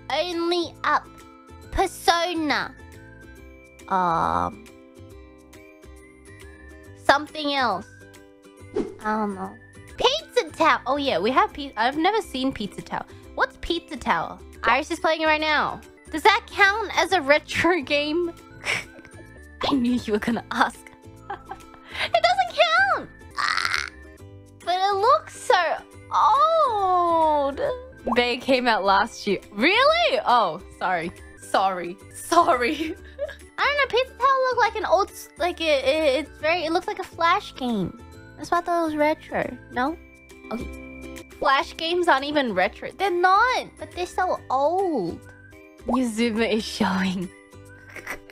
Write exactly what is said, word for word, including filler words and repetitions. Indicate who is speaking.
Speaker 1: Only up. Persona. Um. Something else. I don't know. Pizza Tower. Oh yeah, we have pizza. I've never seen Pizza Tower. What's Pizza Tower? Iris is playing it right now. Does that count as a retro game? I knew you were gonna ask. It doesn't count. Ah, but it looks so old. Bay came out last year. Really? Oh, sorry. Sorry. Sorry. I don't know. Pizza Tower look like an old, like it, it. It's very. It looks like a Flash game. That's why I thought it was retro. No? Okay. Flash games aren't even retro. They're not, but they're so old. Yuzuma is showing.